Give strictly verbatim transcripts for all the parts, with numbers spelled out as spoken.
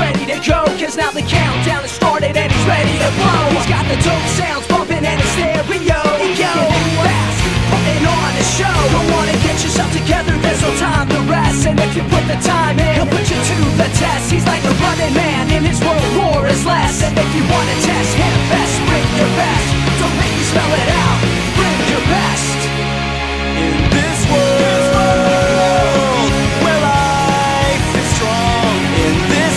ready to go, cause now the countdown has started and he's ready to blow. He's got the dope sounds bumping and his stereo going fast, putting on a show. Don't wanna get yourself together, there's no time to rest. And if you put the time in, he'll put you to the test. He's like a running man in his world, war is less. And if you wanna test him best, bring your best. Don't make me spell it out, bring your best. In this world where life is strong, in this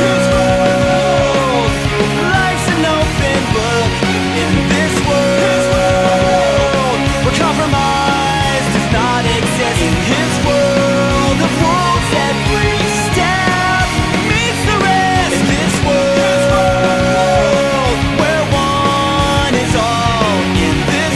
world life's an open book. In this world where compromise does not exist, in his world of rules every step meets the rest. In this world where one is all, in this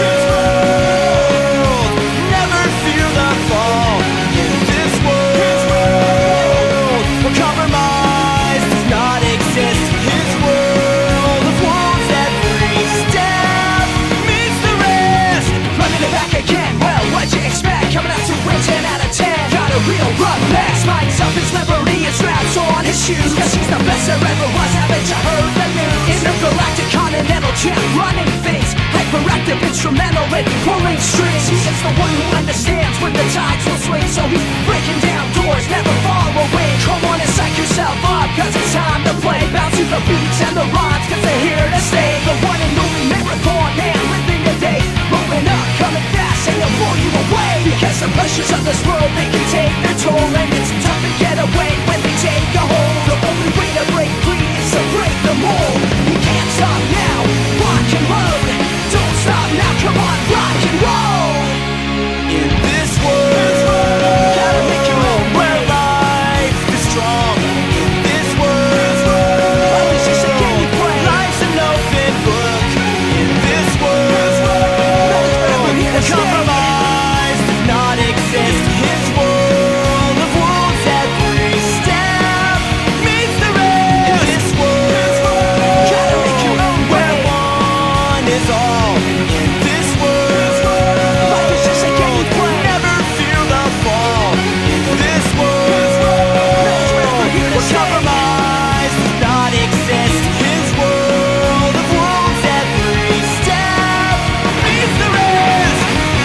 world never fear the fall. In this world where compromise does not exist, his world of wolves every step meets the rest. Running it back again, well, what'd you expect? Coming out to win ten out of ten. Got a real rough mess. Mike's up his liberty and straps on his shoes, cause he's the best there ever was. Haven't you heard the news? Intergalactic continental champ, running things, hyperactive, instrumental in pulling strings. He is the one who understands when the tides will swing, so he's breaking down doors, never far away. Come on and psych yourself up, cause it's time to play. Bounce to the beats and the rhymes, cause they're here to stay. The one and only marathon man, living the day, rolling up, coming fast, and they'll blow you away. Because the pressures of this world, they can take their toll, and it's tough to get away when they take a hold. The only way to break free is to break the mold. You can't stop now, rock and load. Don't stop now, come on, rock and roll. In this world Gotta make your own where way. life is strong, in this world Well, it's just a game you play. life's an open book. In this world Here to stay. compromise does not exist, his world of wolves every step meets the rest. In this world Gotta make your own where way. one is all, in this world Life is just a game you play. never fear the fall. In this world Here to where stay. compromise does not exist, his world of wolves every step meets the rest.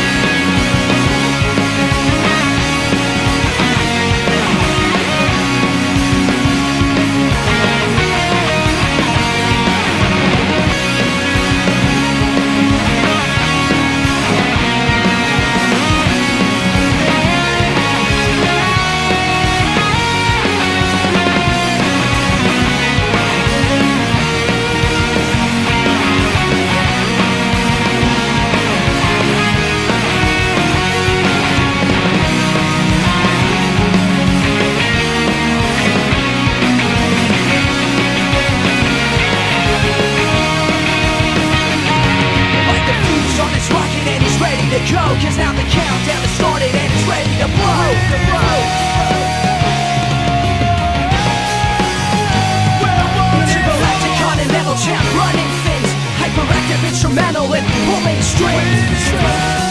Like the fuse on his rocket and he's ready to go, cause now the countdown has started and he's ready to blow, to blow. Intergalactic continental champ, running things, hyperactive, instrumental in pulling strings.